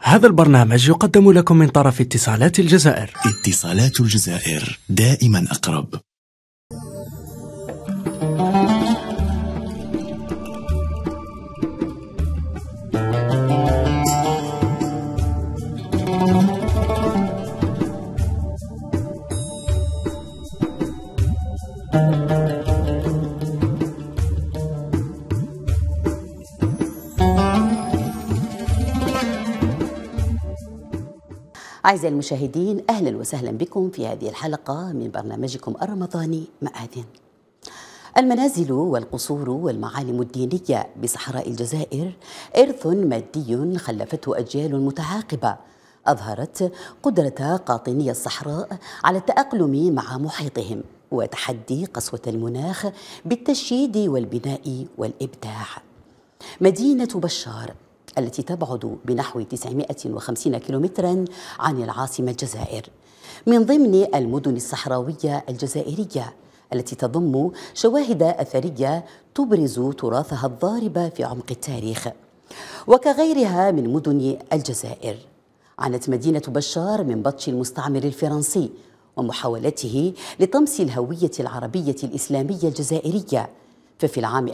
هذا البرنامج يقدم لكم من طرف اتصالات الجزائر. اتصالات الجزائر دائما أقرب. أعزائي المشاهدين، أهلا وسهلا بكم في هذه الحلقة من برنامجكم الرمضاني مآذن. المنازل والقصور والمعالم الدينية بصحراء الجزائر إرث مادي خلفته أجيال متعاقبة أظهرت قدرة قاطني الصحراء على التأقلم مع محيطهم وتحدي قسوة المناخ بالتشييد والبناء والإبداع. مدينة بشار التي تبعد بنحو 950 كيلومترا عن العاصمة الجزائر من ضمن المدن الصحراوية الجزائرية التي تضم شواهد أثرية تبرز تراثها الضارب في عمق التاريخ. وكغيرها من مدن الجزائر، عانت مدينة بشار من بطش المستعمر الفرنسي ومحاولته لطمس الهوية العربية الإسلامية الجزائرية. ففي العام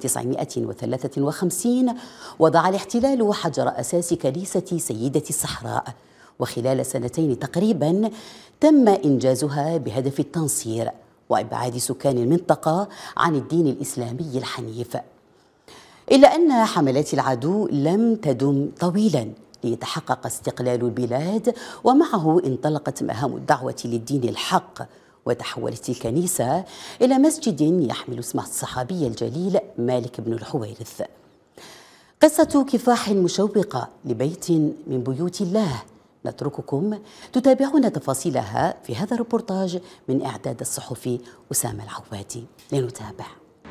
1953 وضع الاحتلال حجر أساس كنيسة سيدة الصحراء، وخلال سنتين تقريبا تم إنجازها بهدف التنصير وإبعاد سكان المنطقة عن الدين الإسلامي الحنيف. إلا أن حملات العدو لم تدم طويلا ليتحقق استقلال البلاد، ومعه انطلقت مهام الدعوة للدين الحق، وتحولت الكنيسة إلى مسجد يحمل اسم الصحابي الجليل مالك بن الحويرث. قصة كفاح مشوقة لبيت من بيوت الله نترككم تتابعون تفاصيلها في هذا الريبورتاج من إعداد الصحفي أسامة العوادي. لنتابع.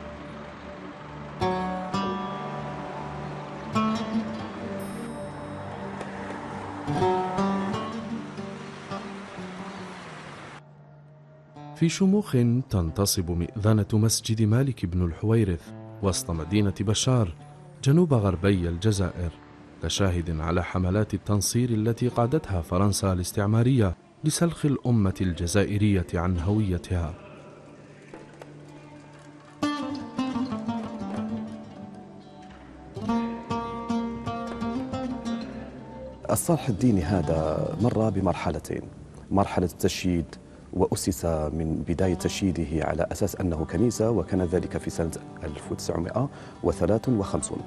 في شموخ تنتصب مئذنة مسجد مالك بن الحويرث وسط مدينة بشار جنوب غربي الجزائر، كشاهد على حملات التنصير التي قادتها فرنسا الاستعمارية لسلخ الأمة الجزائرية عن هويتها. الصرح الديني هذا مر بمرحلتين: مرحلة التشييد، وأسس من بداية تشييده على أساس أنه كنيسة، وكان ذلك في سنة 1953.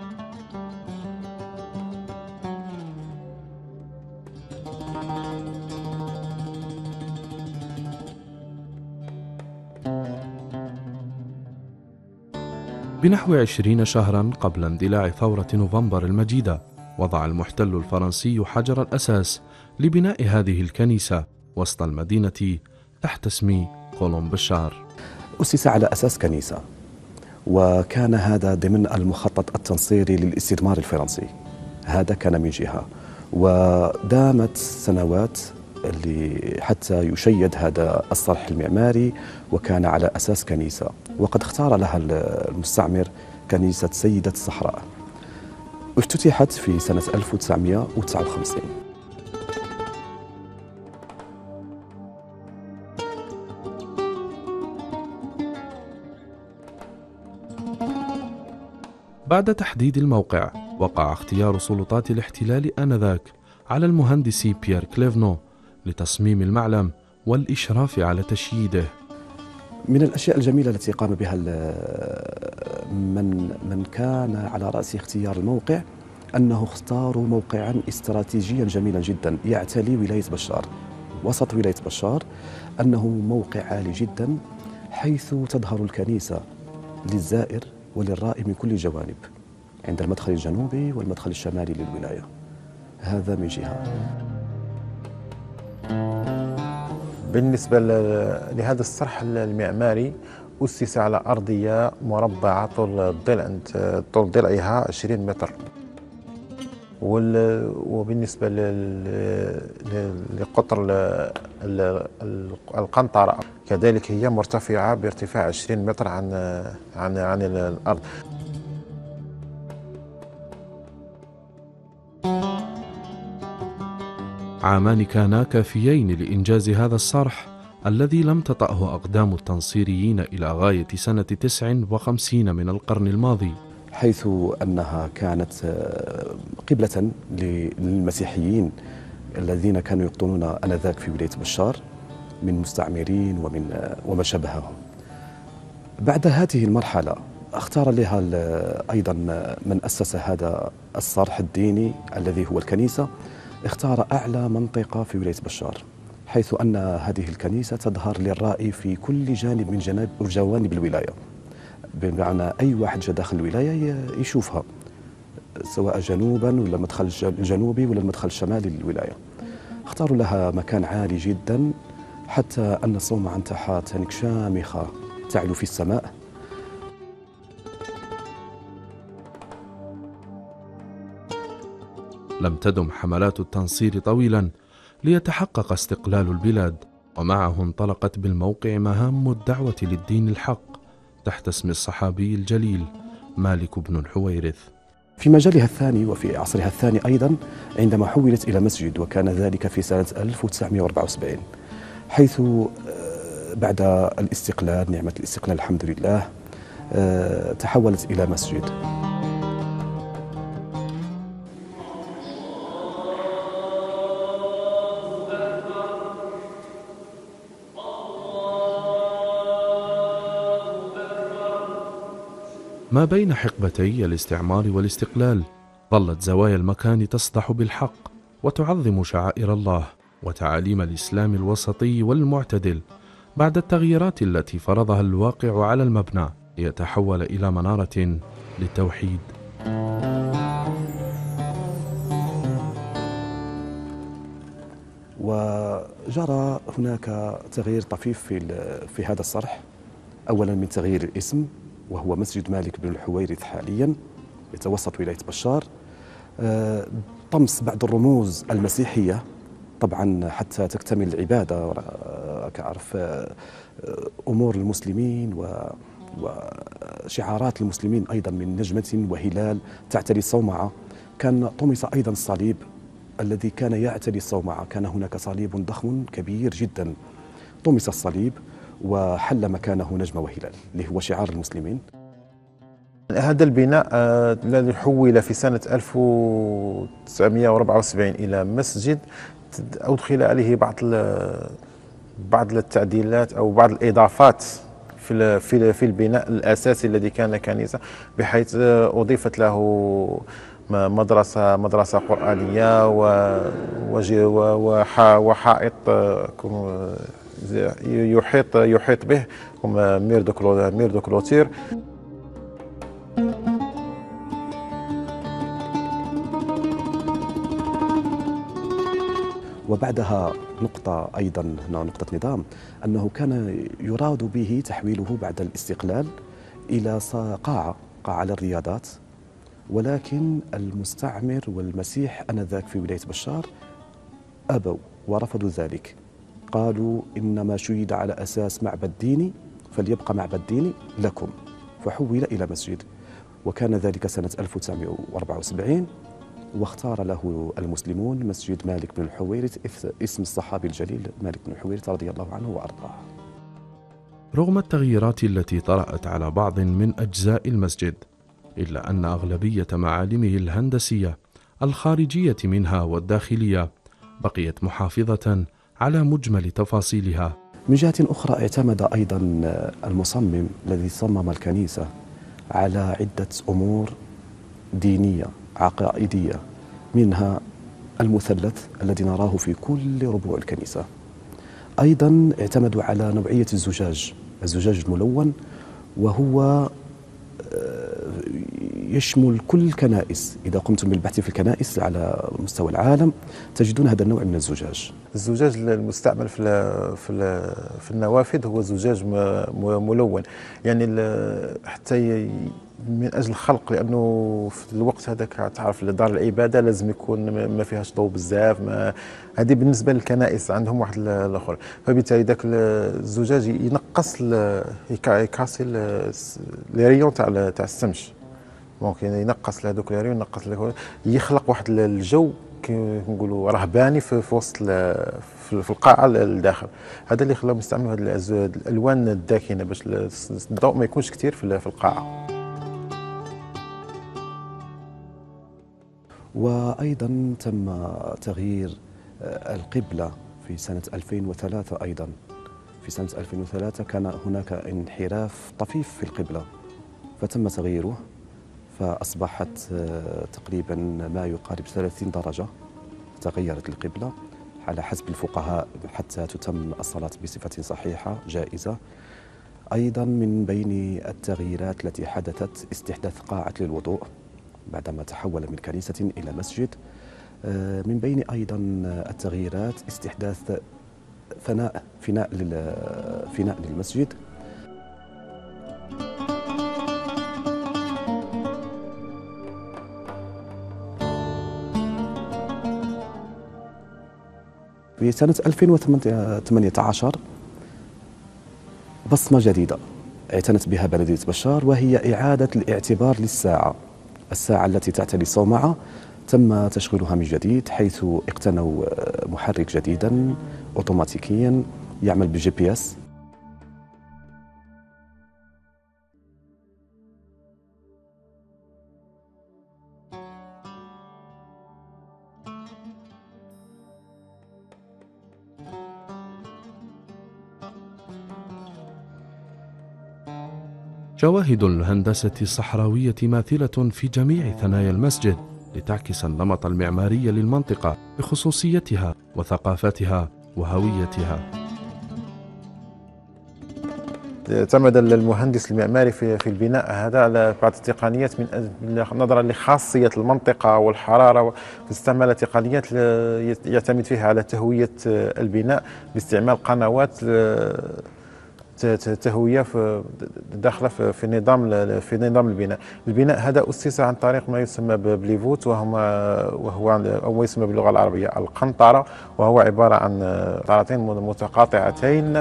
بنحو 20 شهرا قبل اندلاع ثورة نوفمبر المجيدة، وضع المحتل الفرنسي حجر الأساس لبناء هذه الكنيسة وسط المدينة تحت اسم قولون بشار. أسس على أساس كنيسة، وكان هذا ضمن المخطط التنصيري للاستعمار الفرنسي. هذا كان من جهة، ودامت سنوات حتى يشيد هذا الصرح المعماري، وكان على أساس كنيسة، وقد اختار لها المستعمر كنيسة سيدة الصحراء. افتتحت في سنة 1959. بعد تحديد الموقع، وقع اختيار سلطات الاحتلال آنذاك على المهندس بيير كليفنو لتصميم المعلم والإشراف على تشييده. من الأشياء الجميلة التي قام بها من كان على رأس اختيار الموقع أنه اختاروا موقعا استراتيجيا جميلا جدا يعتلي ولاية بشار، وسط ولاية بشار، أنه موقع عالي جدا حيث تظهر الكنيسة للزائر وللرائي من كل الجوانب، عند المدخل الجنوبي والمدخل الشمالي للولاية. هذا من جهة. بالنسبة لهذا الصرح المعماري، أسس على أرضية مربعة طول ضلعها 20 متر، وبالنسبة لقطر القنطرة كذلك هي مرتفعة بارتفاع 20 متر عن الأرض. عامان كانا كافيين لإنجاز هذا الصرح الذي لم تطأه أقدام التنصيريين إلى غاية سنة 59 من القرن الماضي، حيث أنها كانت قبلة للمسيحيين الذين كانوا يقطنون آنذاك في ولاية بشار من مستعمرين وما شابههم. بعد هذه المرحلة اختار لها أيضا من أسس هذا الصرح الديني الذي هو الكنيسة، اختار أعلى منطقة في ولاية بشار، حيث أن هذه الكنيسة تظهر للرائي في كل جانب من جوانب الولاية، بمعنى أي واحد جاء داخل الولاية يشوفها، سواء جنوبا ولا المدخل الجنوبي ولا المدخل الشمالي للولاية. اختاروا لها مكان عالي جدا حتى أن الصومعة نتاعها تانيك شامخة تعلو في السماء. لم تدم حملات التنصير طويلا ليتحقق استقلال البلاد، ومعه انطلقت بالموقع مهام الدعوة للدين الحق تحت اسم الصحابي الجليل مالك بن الحويرث. في مجالها الثاني وفي عصرها الثاني أيضا عندما حولت إلى مسجد، وكان ذلك في سنة 1974، حيث بعد الاستقلال، نعمة الاستقلال الحمد لله، تحولت إلى مسجد. ما بين حقبتي الاستعمار والاستقلال ظلت زوايا المكان تصدح بالحق وتعظم شعائر الله وتعاليم الإسلام الوسطي والمعتدل، بعد التغييرات التي فرضها الواقع على المبنى ليتحول إلى منارة للتوحيد. وجرى هناك تغيير طفيف في هذا الصرح، أولا من تغيير الاسم، وهو مسجد مالك بن الحويرث حاليا يتوسط ولاية بشار، طمس بعض الرموز المسيحية طبعا حتى تكتمل العبادة، كعرف أمور المسلمين وشعارات المسلمين أيضا من نجمة وهلال تعتلي الصومعة. كان طمس أيضا الصليب الذي كان يعتلي الصومعة، كان هناك صليب ضخم كبير جدا، طمس الصليب وحل مكانه نجمة وهلال اللي هو شعار المسلمين. هذا البناء الذي حول في سنة 1974 إلى مسجد، أدخل عليه بعض التعديلات أو بعض الإضافات في البناء الأساسي الذي كان كنيسة، بحيث أضيفت له مدرسة قرآنية وحائط يحيط به مير دو كلوتير. وبعدها نقطة أيضا هنا نقطة نظام، أنه كان يراد به تحويله بعد الاستقلال إلى قاعة للرياضات، ولكن المستعمر والمسيح آنذاك في ولاية بشار أبوا ورفضوا ذلك، قالوا إنما شيد على أساس معبد ديني فليبقى معبد ديني لكم، فحول إلى مسجد، وكان ذلك سنة 1974، واختار له المسلمون مسجد مالك بن الحويرث اسم الصحابي الجليل مالك بن الحويرث رضي الله عنه وأرضاه. رغم التغييرات التي طرأت على بعض من أجزاء المسجد، إلا أن أغلبية معالمه الهندسية الخارجية منها والداخلية بقيت محافظة على مجمل تفاصيلها. من جهة أخرى اعتمد أيضا المصمم الذي صمم الكنيسة على عدة أمور دينية عقائدية، منها المثلث الذي نراه في كل ربوع الكنيسة. أيضا اعتمدوا على نوعية الزجاج الملون، وهو يشمل كل الكنائس. إذا قمتم بالبحث في الكنائس على مستوى العالم تجدون هذا النوع من الزجاج. الزجاج المستعمل في النوافذ هو زجاج ملون، يعني حتى من اجل الخلق، لانه في الوقت هذاك تعرف دار العباده لازم يكون ما فيهاش ضوء بزاف، هذه بالنسبه للكنائس عندهم واحد الاخر، فبالتالي ذاك الزجاج ينقص يكاسي لي ريون تاع الشمس، ممكن ينقص لهذوك لي ريون، ينقص يخلق واحد الجو نقولوا رهباني في وسط في القاعه الداخل. هذا اللي خلاهم يستعملوا هذه الالوان الداكنه باش الضوء ما يكونش كثير في القاعه. وأيضا تم تغيير القبلة في سنة 2003 أيضا. في سنة 2003 كان هناك انحراف طفيف في القبلة فتم تغييره، فأصبحت تقريبا ما يقارب 30 درجة تغيرت القبلة على حسب الفقهاء حتى تتم الصلاة بصفة صحيحة جائزة. أيضا من بين التغييرات التي حدثت استحداث قاعة للوضوء بعدما تحول من كنيسة إلى مسجد. من بين أيضا التغييرات استحداث فناء للمسجد. في سنة 2018 بصمة جديدة اعتنت بها بلدية بشار، وهي إعادة الاعتبار للساعة. الساعة التي تعتلي الصومعة تم تشغيلها من جديد، حيث اقتنوا محرك جديدا أوتوماتيكيا يعمل بالGPS. شواهد الهندسة الصحراوية ماثلة في جميع ثنايا المسجد لتعكس النمط المعماري للمنطقة بخصوصيتها وثقافتها وهويتها. اعتمد المهندس المعماري في البناء هذا على بعض التقنيات نظرا لخاصية المنطقة والحرارة، فاستعمل تقنيات يعتمد فيها على تهوية البناء باستعمال قنوات تهويه داخله في نظام البناء. البناء هذا اسس عن طريق ما يسمى بليفوت، وهو او ما يسمى باللغه العربيه القنطره، وهو عباره عن قطرتين متقاطعتين.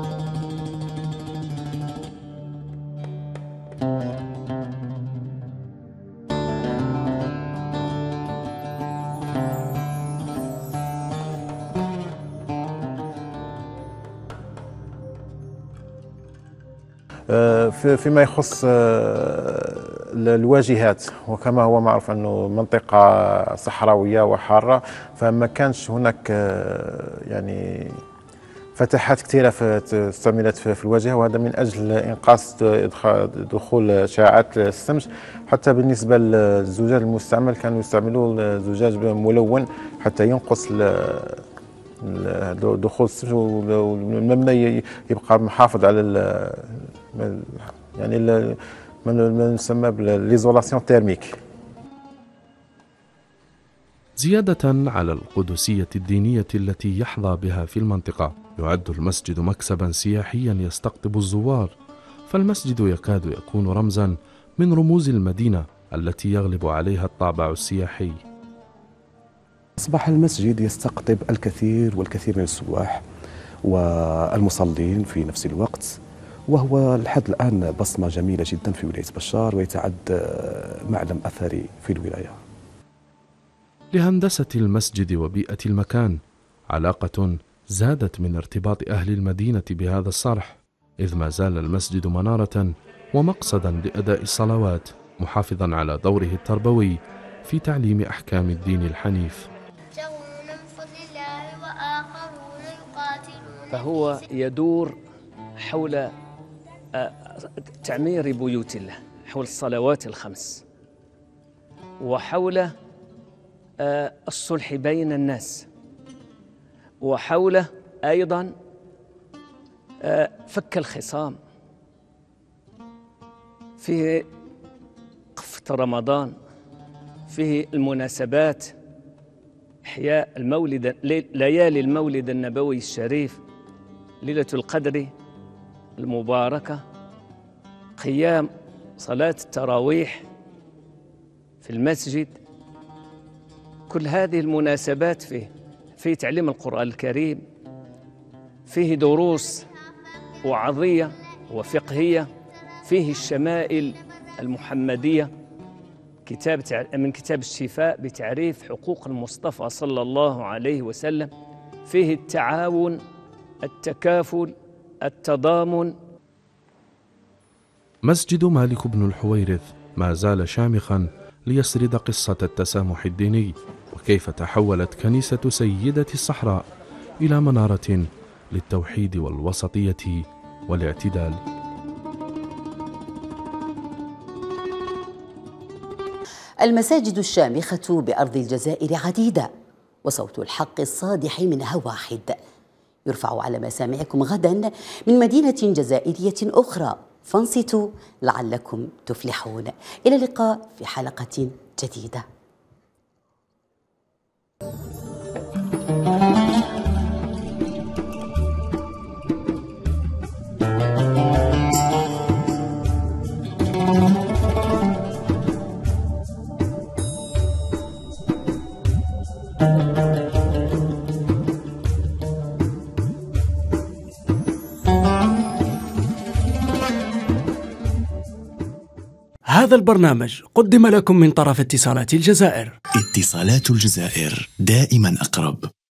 فيما يخص الواجهات، وكما هو معروف أنه منطقة صحراوية وحارة، فما كانش هناك يعني فتحات كثيرة استعملت في الواجهة، وهذا من أجل إنقاص دخول أشعة الشمس. حتى بالنسبة للزجاج المستعمل كانوا يستعملوا زجاج ملون حتى ينقص دخول الشمس، والمبنى يبقى محافظ على يعني ما يسمى بالإيزولاسيون تيرميك. زيادة على القدسية الدينية التي يحظى بها في المنطقة، يعد المسجد مكسبا سياحيا يستقطب الزوار، فالمسجد يكاد يكون رمزا من رموز المدينة التي يغلب عليها الطابع السياحي. أصبح المسجد يستقطب الكثير والكثير من السواح والمصلين في نفس الوقت، وهو لحد الآن بصمة جميلة جدا في ولاية بشار، ويتعد معلم أثري في الولاية. لهندسة المسجد وبيئة المكان علاقة زادت من ارتباط أهل المدينة بهذا الصرح، إذ ما زال المسجد منارة ومقصدا لأداء الصلوات، محافظا على دوره التربوي في تعليم أحكام الدين الحنيف. فهو يدور حول تعمير بيوت الله، حول الصلوات الخمس، وحول الصلح بين الناس، وحول أيضا فك الخصام. فيه قفة رمضان، فيه المناسبات، إحياء المولد، ليالي المولد النبوي الشريف، ليلة القدر المباركة، قيام صلاة التراويح في المسجد. كل هذه المناسبات فيه تعليم القرآن الكريم، فيه دروس وعظية وفقهية، فيه الشمائل المحمدية، من كتاب الشفاء بتعريف حقوق المصطفى صلى الله عليه وسلم، فيه التعاون، التكافل، التضامن. مسجد مالك بن الحويرث ما زال شامخا ليسرد قصة التسامح الديني، وكيف تحولت كنيسة سيدة الصحراء إلى منارة للتوحيد والوسطية والاعتدال. المساجد الشامخة بأرض الجزائر عديدة، وصوت الحق الصادح منها واحد، يرفع على مسامعكم غدا من مدينة جزائرية أخرى، فانصتوا لعلكم تفلحون. إلى اللقاء في حلقة جديدة. هذا البرنامج قدم لكم من طرف اتصالات الجزائر. اتصالات الجزائر، دائما أقرب.